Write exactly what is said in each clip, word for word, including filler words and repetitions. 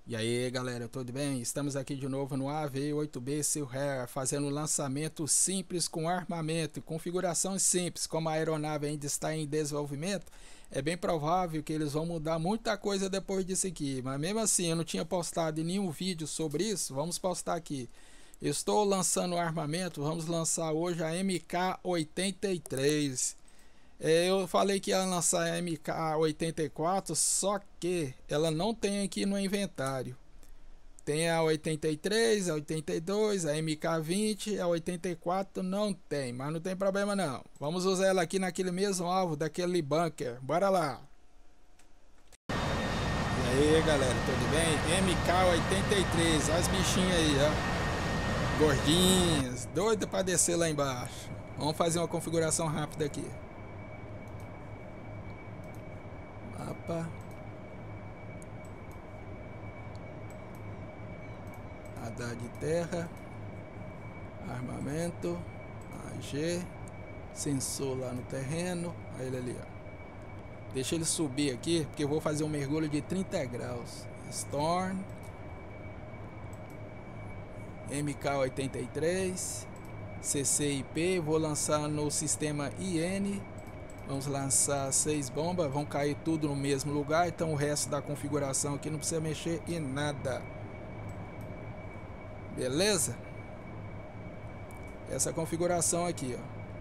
E aí galera, tudo bem? Estamos aqui de novo no A V oito B Silhare, fazendo um lançamento simples com armamento e configurações simples. Como a aeronave ainda está em desenvolvimento, é bem provável que eles vão mudar muita coisa depois disso aqui. Mas mesmo assim, eu não tinha postado nenhum vídeo sobre isso, vamos postar aqui. Estou lançando o armamento, vamos lançar hoje a M K oitenta e três. Eu falei que ia lançar a M K oitenta e quatro, só que ela não tem aqui no inventário. Tem a oitenta e três, a oitenta e dois, a M K vinte, a oitenta e quatro não tem, mas não tem problema não. Vamos usar ela aqui naquele mesmo alvo, daquele bunker. Bora lá! E aí galera, tudo bem? M K oitenta e três, olha as bichinhas aí, ó. Gordinhas, doida para descer lá embaixo. Vamos fazer uma configuração rápida aqui. Mapa, radar de terra, armamento, A G, sensor lá no terreno, aí ele ali, ó. Deixa ele subir aqui, porque eu vou fazer um mergulho de trinta graus. Storm, M K oitenta e três, C C I P, vou lançar no sistema I N. Vamos lançar seis bombas, vão cair tudo no mesmo lugar, então o resto da configuração aqui não precisa mexer em nada. Beleza? Essa configuração aqui,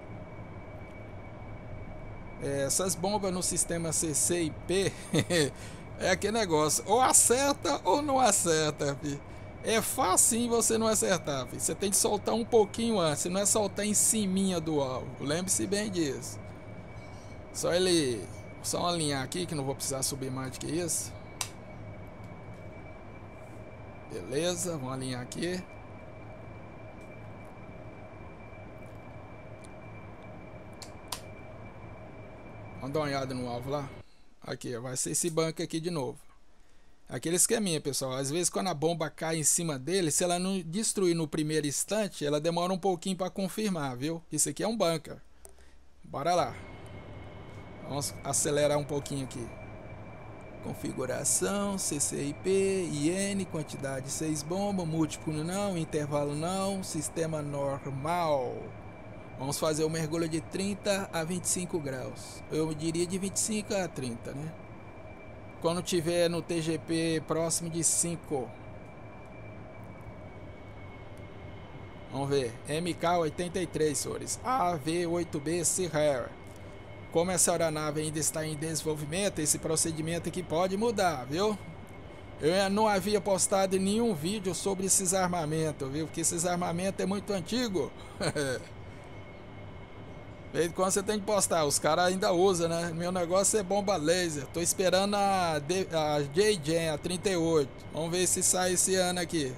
ó. Essas bombas no sistema C C I P é aquele negócio, ou acerta ou não acerta, filho. É fácil você não acertar, filho. Você tem que soltar um pouquinho antes, não é soltar em ciminha do alvo. Lembre-se bem disso. Só ele, só alinhar aqui que não vou precisar subir mais do que isso. Beleza, vamos alinhar aqui. Vamos dar uma olhada no alvo lá. Aqui, vai ser esse banco aqui de novo. Aquele esqueminha, pessoal. Às vezes quando a bomba cai em cima dele, se ela não destruir no primeiro instante, ela demora um pouquinho para confirmar, viu? Isso aqui é um bunker. Bora lá. Vamos acelerar um pouquinho aqui. Configuração, C C I P, I N, quantidade seis bombas, múltiplo não, intervalo não, sistema normal. Vamos fazer o mergulho de trinta a vinte e cinco graus. Eu diria de vinte e cinco a trinta, né? Quando tiver no T G P próximo de cinco. Vamos ver. M K oitenta e três, senhores. A V oito B Silhare. Como essa aeronave ainda está em desenvolvimento, esse procedimento aqui pode mudar, viu? Eu não havia postado nenhum vídeo sobre esses armamentos, viu? Porque esses armamentos é muito antigo. Desde quando você tem que postar, os caras ainda usam, né? Meu negócio é bomba laser. Tô esperando a, a J-Gen, a trinta e oito. Vamos ver se sai esse ano aqui.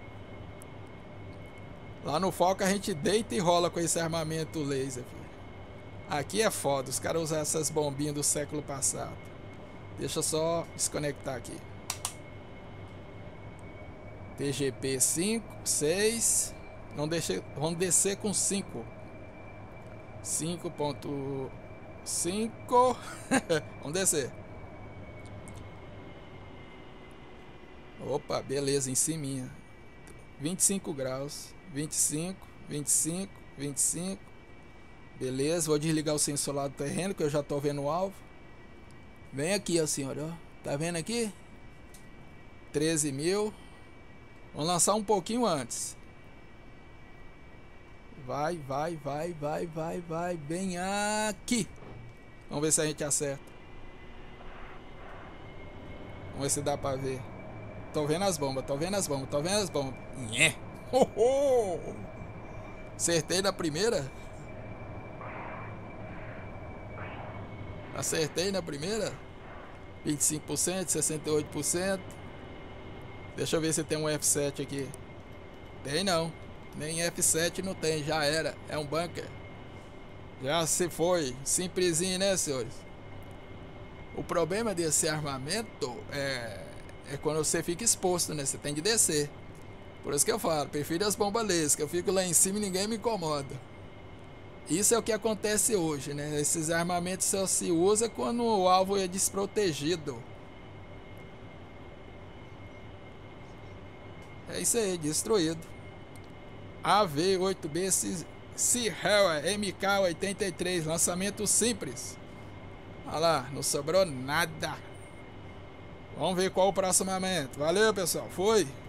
Lá no Foca a gente deita e rola com esse armamento laser, filho. Aqui é foda, os caras usam essas bombinhas do século passado. Deixa eu só desconectar aqui. T G P cinco, seis. Vamos, deixar, vamos descer com cinco. cinco ponto cinco. Vamos descer. Opa, beleza, em cima. vinte e cinco graus. vinte e cinco, vinte e cinco, vinte e cinco. Beleza, vou desligar o sensor lá do terreno, que eu já tô vendo o alvo. Vem aqui, ó, senhor, ó. Tá vendo aqui? treze mil. Vamos lançar um pouquinho antes. Vai, vai, vai, vai, vai, vai. Bem aqui. Vamos ver se a gente acerta. Vamos ver se dá pra ver. Tô vendo as bombas, tô vendo as bombas, tô vendo as bombas. Nhé. Oh, oh. Acertei na primeira. Acertei na primeira. vinte e cinco por cento, sessenta e oito por cento. Deixa eu ver se tem um F sete aqui. Tem não. Nem F sete não tem, já era. É um bunker. Já se foi. Simplesinho, né, senhores? O problema desse armamento é, é quando você fica exposto, né? Você tem que descer. Por isso que eu falo, prefiro as bombas laser, que eu fico lá em cima e ninguém me incomoda. Isso é o que acontece hoje, né? Esses armamentos só se usa quando o alvo é desprotegido. É isso aí, destruído. A V oito B Sierra M K oitenta e três, lançamento simples. Olha lá, não sobrou nada. Vamos ver qual o próximo momento. Valeu, pessoal. Foi.